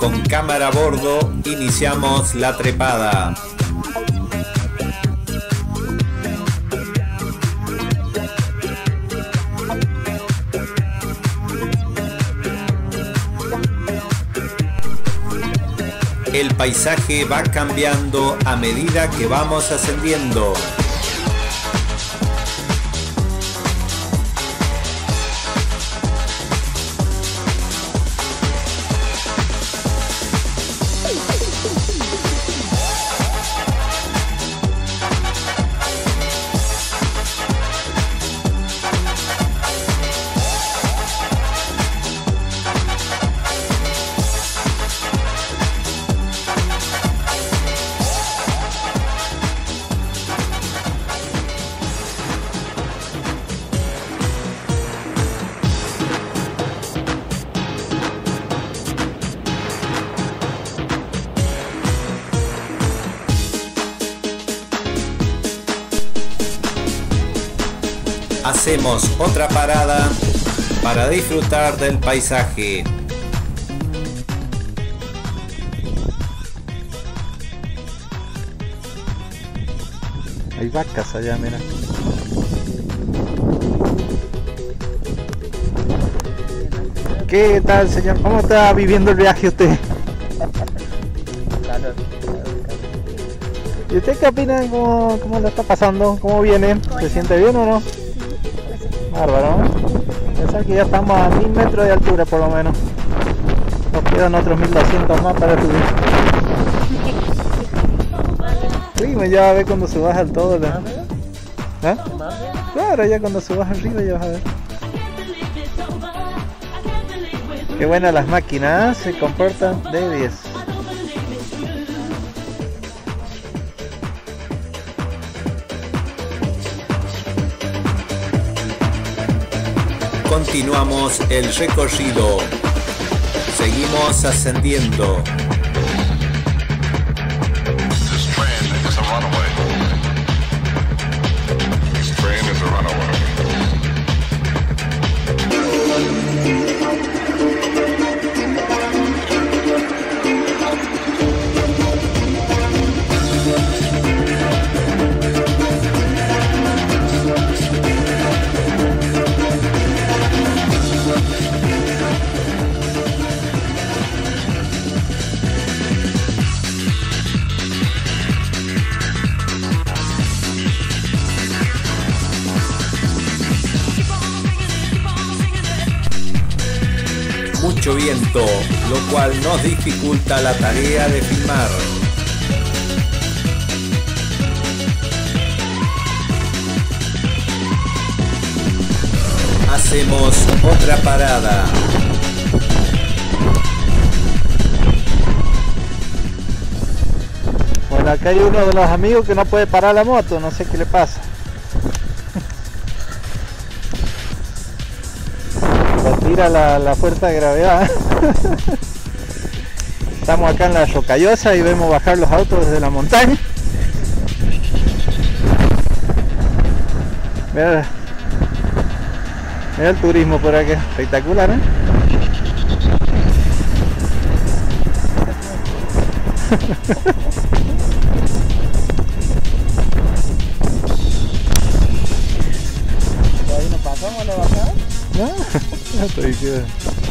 Con cámara a bordo, iniciamos la trepada. El paisaje va cambiando a medida que vamos ascendiendo. Hacemos otra parada para disfrutar del paisaje. Hay vacas allá, mira. ¿Qué tal, señor? ¿Cómo está viviendo el viaje usted? ¿Y usted qué opina? ¿Cómo lo está pasando? ¿Cómo viene? ¿Se siente bien o no? Bárbaro, ¿no? Pensar que ya estamos a 1000 metros de altura por lo menos. Nos quedan otros 1200 más para subir. Sí, ya va a ver cuando subas al todo. ¿Ah? Claro, ya cuando subas arriba ya vas a ver. Qué buenas las máquinas, se comportan de 10. Continuamos el recorrido. Seguimos ascendiendo. Mucho viento, lo cual nos dificulta la tarea de filmar. Hacemos otra parada. Bueno, acá hay uno de los amigos que no puede parar la moto, no sé qué le pasa. Tira la fuerza de gravedad. Estamos acá en la Rocallosa y vemos bajar los autos desde la montaña. Mira el turismo por acá, espectacular, ¿eh? ¿Ahí nos pasamos la bajada? No, estoy quedando.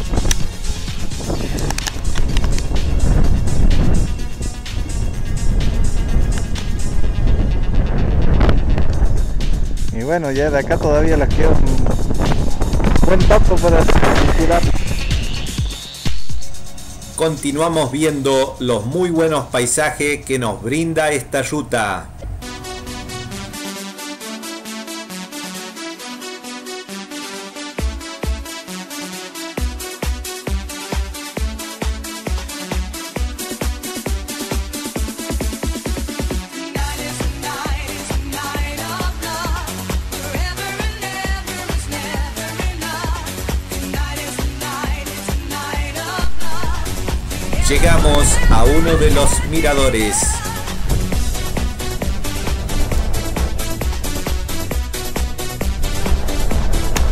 Y bueno, ya de acá todavía les queda un buen topo para circular. Continuamos viendo los muy buenos paisajes que nos brinda esta ruta. Llegamos a uno de los miradores.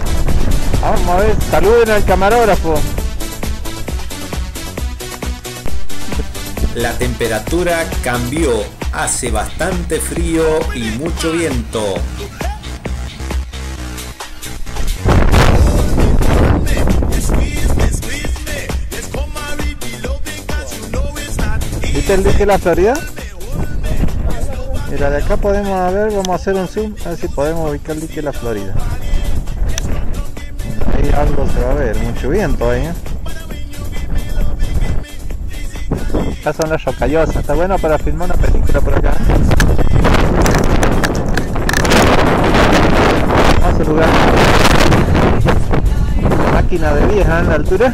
Vamos a ver, saluden al camarógrafo. La temperatura cambió, hace bastante frío y mucho viento. ¿Viste el dique La Florida? Mira, de acá podemos ver, vamos a hacer un zoom, a ver si podemos ubicar el dique La Florida. Ahí algo se va a ver, mucho viento ahí, ¿eh? Acá son las rocallosas, está bueno para filmar una película por acá. Vamos a lugar. Máquina de vieja en la altura.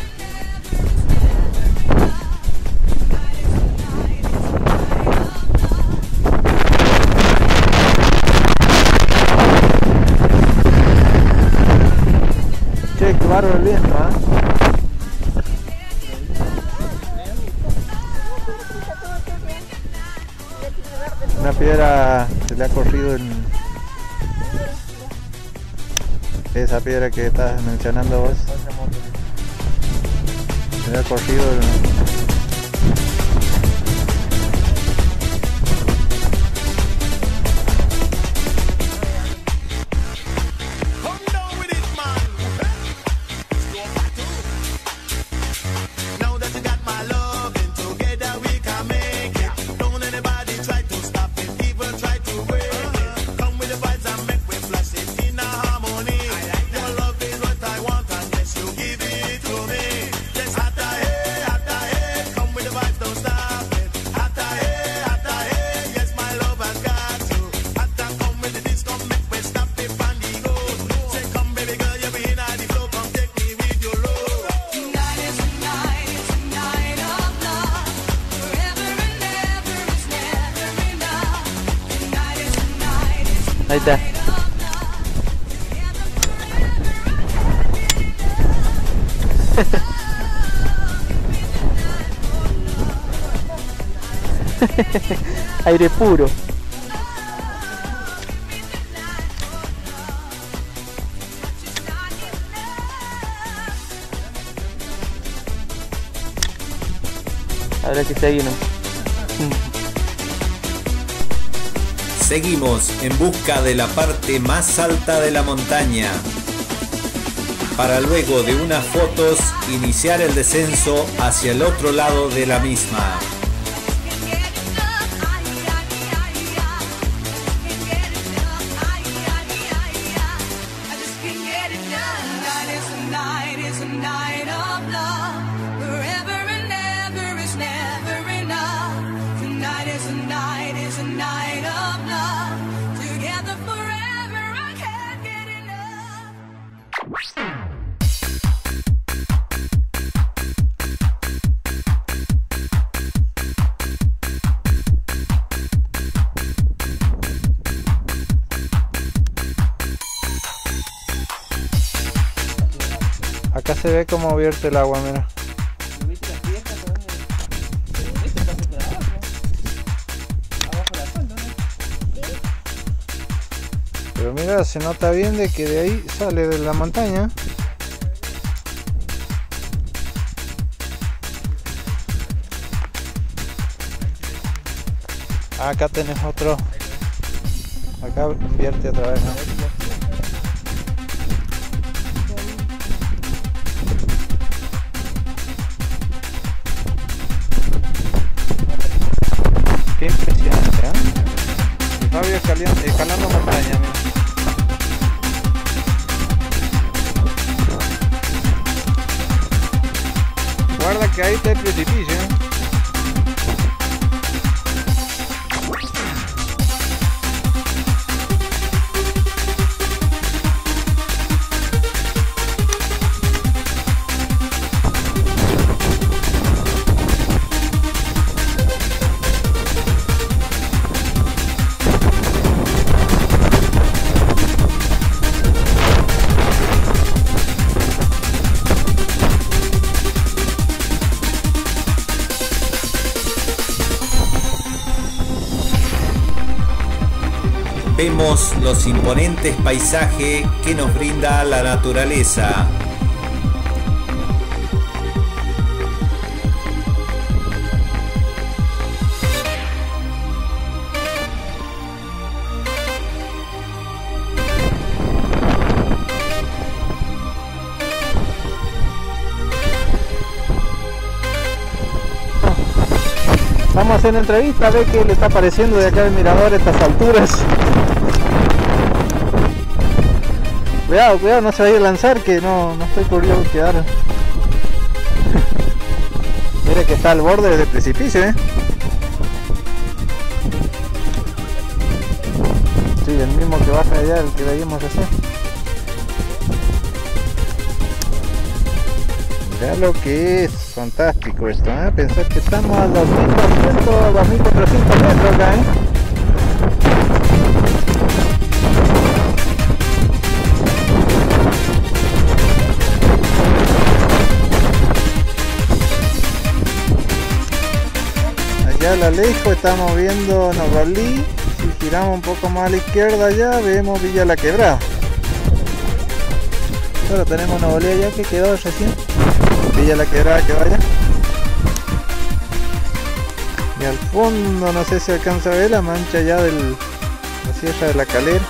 Che, qué bárbaro el viento, ¿eh? Una piedra se le ha corrido en esa piedra que estás mencionando vos. Se le ha corrido ahí está. Aire puro. Ahora que seguimos. Seguimos en busca de la parte más alta de la montaña, para luego de unas fotos iniciar el descenso hacia el otro lado de la misma. Acá se ve cómo vierte el agua, mira. Pero mira, se nota bien de que de ahí sale de la montaña. Acá tenés otro. Acá vierte otra vez, ¿no? Qué impresionante, ¿eh? Y Fabio escalando montaña, mira. Guarda que ahí está el precipicio, ¿eh? Vemos los imponentes paisajes que nos brinda la naturaleza. Vamos a hacer una entrevista a ver qué le está pareciendo de acá el mirador a estas alturas. Cuidado, cuidado, no se vaya a lanzar, que no estoy por yo quedar. Mire que está al borde del precipicio, Sí, el mismo que baja allá, el que veíamos hacer. Mirá lo que es, fantástico esto, Pensar que estamos a 2200, 2400 metros acá, Allá a lo lejos estamos viendo Nogolí. Si giramos un poco más a la izquierda allá, vemos Villa La Quebrada. Solo tenemos Nogolí allá que quedó recién. Villa La Quebrada que vaya. Y al fondo no sé si alcanza a ver la mancha ya de la Sierra de la Calera.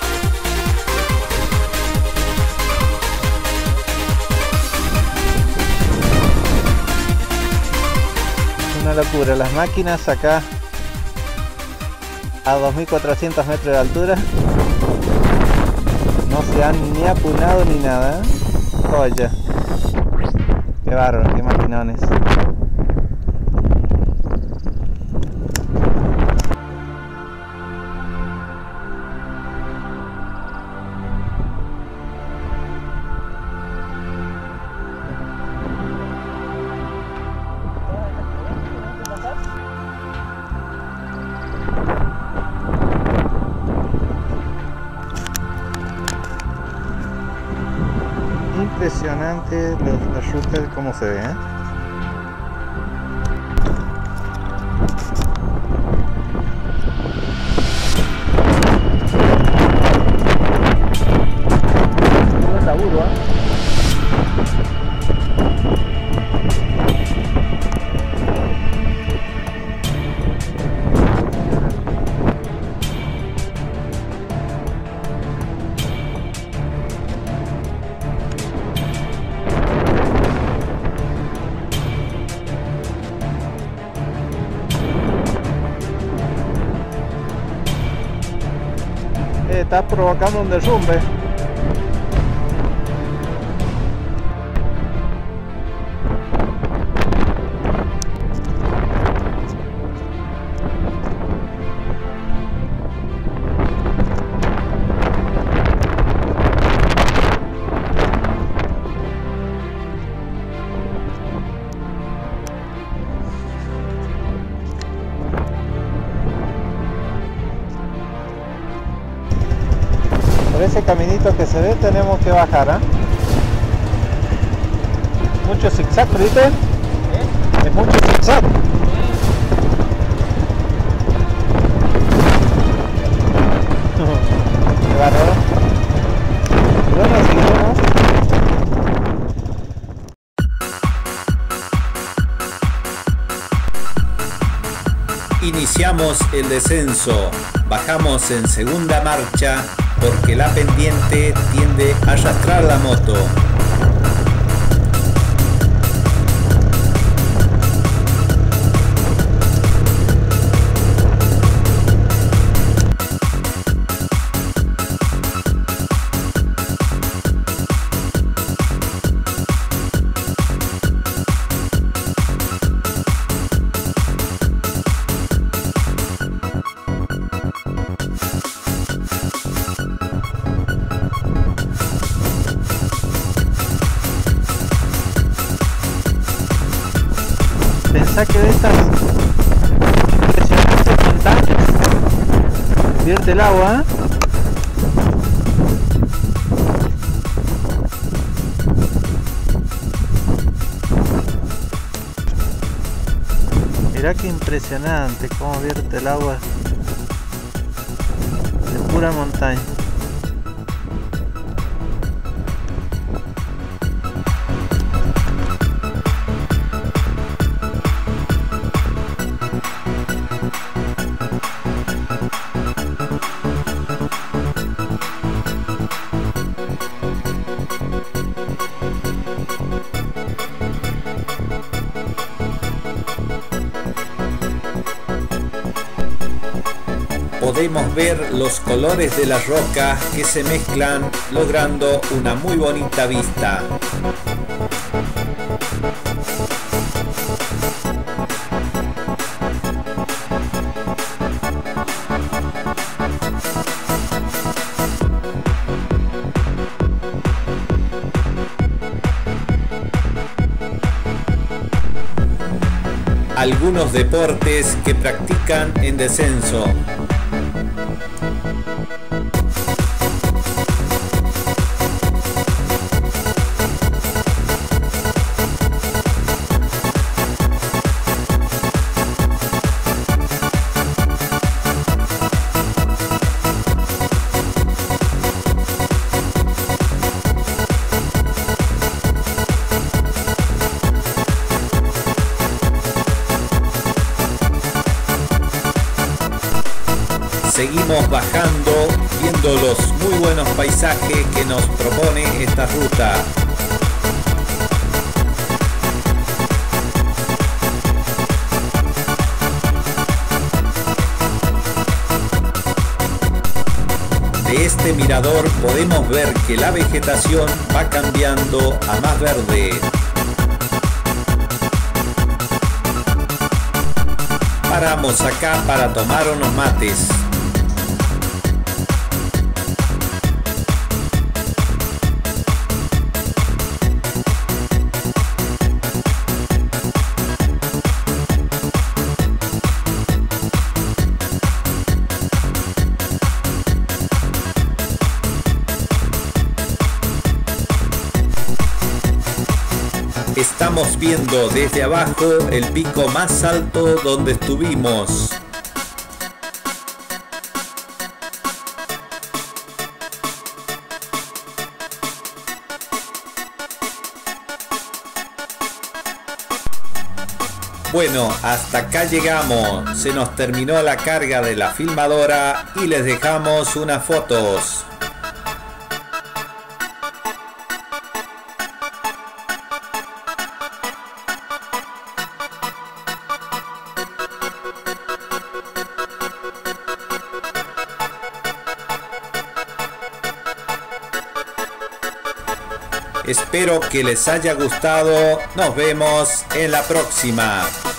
Una locura, las máquinas acá a 2400 metros de altura no se han ni apunado ni nada. Oye, qué bárbaro, qué maquinones. Impresionante la ruta, cómo se ve, Buen laburo, Está provocando un derrumbe. Por ese caminito que se ve tenemos que bajar, Mucho zigzag, ¿viste? Es mucho zigzag. Qué bárbaro. Bueno, seguimos. Iniciamos el descenso, bajamos en segunda marcha porque la pendiente tiende a arrastrar la moto. Pensá que de estas impresionantes montañas vierte el agua, Mirá que impresionante cómo vierte el agua de pura montaña. podemos ver los colores de las rocas que se mezclan, logrando una muy bonita vista. Algunos deportes que practican en descenso. Seguimos bajando, viendo los muy buenos paisajes que nos propone esta ruta. De este mirador podemos ver que la vegetación va cambiando a más verde. Paramos acá para tomar unos mates. Estamos viendo desde abajo el pico más alto donde estuvimos. Bueno, hasta acá llegamos. Se nos terminó la carga de la filmadora y les dejamos unas fotos. Espero que les haya gustado. Nos vemos en la próxima.